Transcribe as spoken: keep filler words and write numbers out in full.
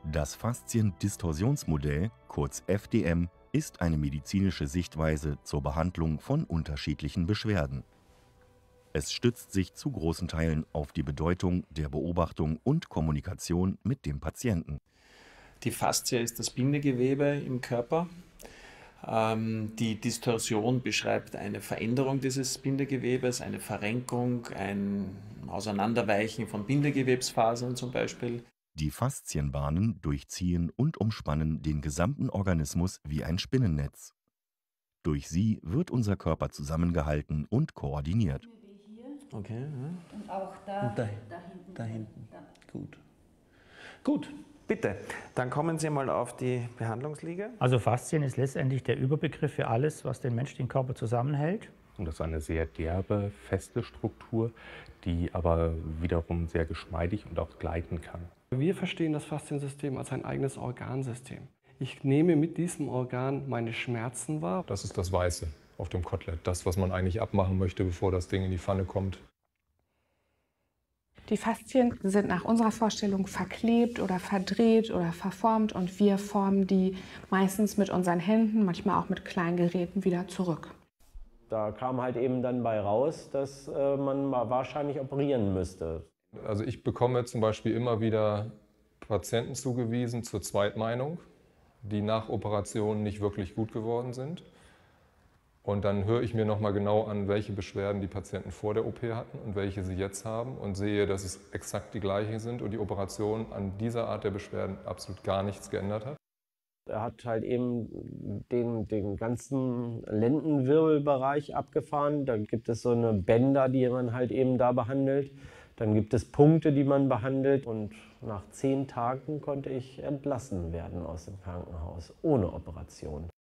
Das Fasziendistorsionsmodell, kurz F D M, ist eine medizinische Sichtweise zur Behandlung von unterschiedlichen Beschwerden. Es stützt sich zu großen Teilen auf die Bedeutung der Beobachtung und Kommunikation mit dem Patienten. Die Faszie ist das Bindegewebe im Körper. Ähm, die Distorsion beschreibt eine Veränderung dieses Bindegewebes, eine Verrenkung, ein Auseinanderweichen von Bindegewebsfasern zum Beispiel. Die Faszienbahnen durchziehen und umspannen den gesamten Organismus wie ein Spinnennetz. Durch sie wird unser Körper zusammengehalten und koordiniert. Okay, ja. Und auch da, Und da, da hinten. da hinten. Da. Gut. Gut, bitte. Dann kommen Sie mal auf die Behandlungsliege. Also Faszien ist letztendlich der Überbegriff für alles, was den menschlichen Körper zusammenhält. Und das ist eine sehr derbe, feste Struktur, die aber wiederum sehr geschmeidig und auch gleiten kann. Wir verstehen das Fasziensystem als ein eigenes Organsystem. Ich nehme mit diesem Organ meine Schmerzen wahr. Das ist das Weiße auf dem Kotelett, das, was man eigentlich abmachen möchte, bevor das Ding in die Pfanne kommt. Die Faszien sind nach unserer Vorstellung verklebt oder verdreht oder verformt und wir formen die meistens mit unseren Händen, manchmal auch mit kleinen Geräten wieder zurück. Da kam halt eben dann bei raus, dass äh, man mal wahrscheinlich operieren müsste. Also ich bekomme zum Beispiel immer wieder Patienten zugewiesen zur Zweitmeinung, die nach Operationen nicht wirklich gut geworden sind. Und dann höre ich mir nochmal genau an, welche Beschwerden die Patienten vor der O P hatten und welche sie jetzt haben und sehe, dass es exakt die gleichen sind und die Operation an dieser Art der Beschwerden absolut gar nichts geändert hat. Er hat halt eben den, den ganzen Lendenwirbelbereich abgefahren. Da gibt es so eine Bänder, die man halt eben da behandelt. Dann gibt es Punkte, die man behandelt. Und nach zehn Tagen konnte ich entlassen werden aus dem Krankenhaus, ohne Operation.